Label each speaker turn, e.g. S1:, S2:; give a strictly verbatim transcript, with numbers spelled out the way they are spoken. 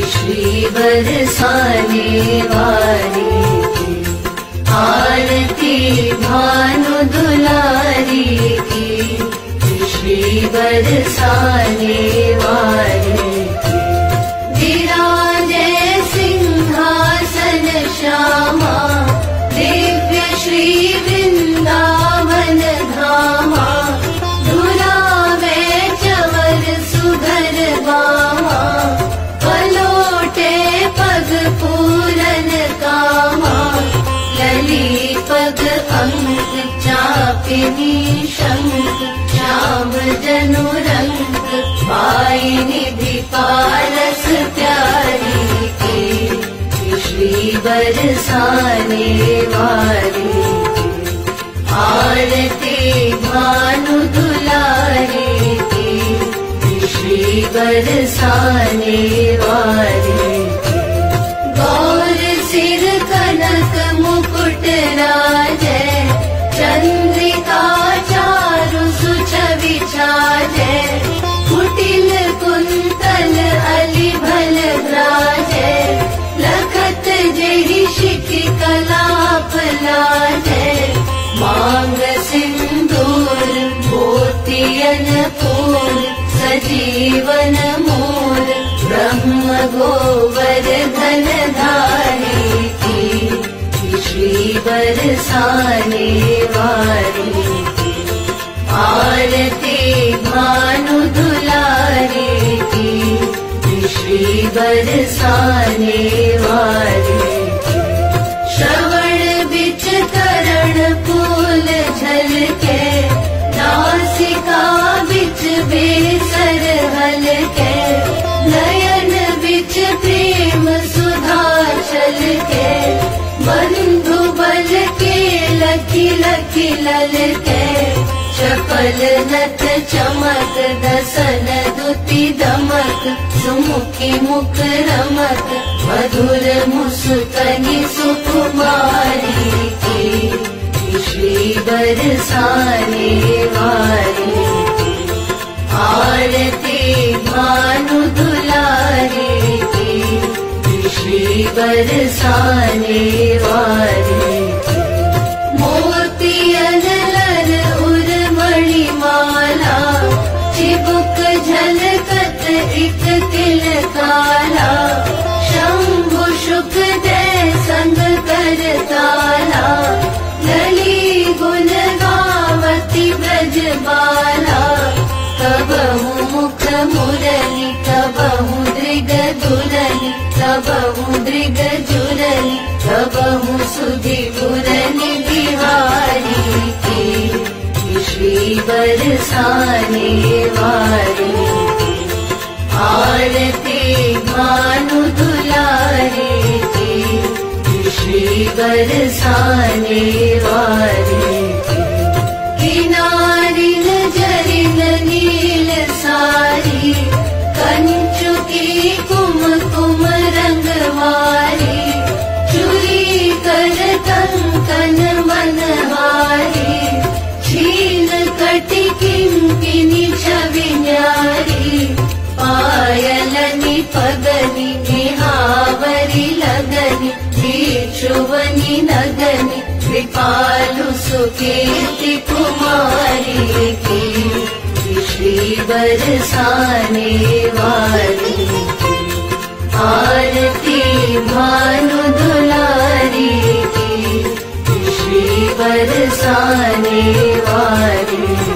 S1: श्री बरसाने वाली की, आरती भानु दुलारी की, श्री बरसाने वाली की। विराजे सिंहासन श्यामा, दिव्य श्री वृंदावन धामा, धुलावे चवर सुधर बामा, पलोटे पग पूरन कामा, लली पग अंक चापिनी शंख, श्याम जनु रंग, पाई निधि पारस प्यारी की, श्री बरसाने वाली की, आरती भानु दुलारी की, श्री बरसाने वाली की। गौर सिर कनक मुकुट राजे, चंद्रिका चारु सुछवि छाजे, कुटिल कुंतल अली भल राजे, लखत जेहि शिखि कलाप लाजे, मांग सिंदूर मोतियन फूल, सजीवन मूल ब्रह्म गोवर्धन धारी की, श्री बरसाने वाली की, आरती भानु दुलारी की, श्री बरसाने वाली की। श्रवण बिच करण फूल झलके, नासिका बिच बेसर हलके, नयन बिच प्रेम सुधा छलके, बंधु बल के लखी लखी ललके, चपल नथ चमक दसन दुति दमक, सुमुखी मुख रमक, मधुर मुस्कनि सुकुमारी की, श्री बरसाने वाली की, आरती भानु दुलारी की, श्री बरसाने वाली की। मोतियन लर उर्मणि माला, चिबुक झलकत इक तिल काला, शंभु शुक दे संग कर ताला, लली गुण गावती ब्रज बाला, कबहु मुख मुरली कबहु दृग दुरली, कबहु दृग जुरली कबहु सुधि मुरली बिहारी की, श्री बरसाने वाली की, आरती भानु दुलारी की, श्री बरसाने वाली की। किनारिन जरिन नील सारी, कंचुकी कुमकुम रंगवारी, चूड़ी कर कंकन मनहारी, छीन कटि किंकिनी छवि न्यारी, पायलनि पगनि निहावरी लगनि, भिक्षुवनि नगनि, कृपालु सुकीर्ति कुमारी की, श्री बरसाने वाली की, आरती भानु दुलारी की, श्री बरसाने वाली।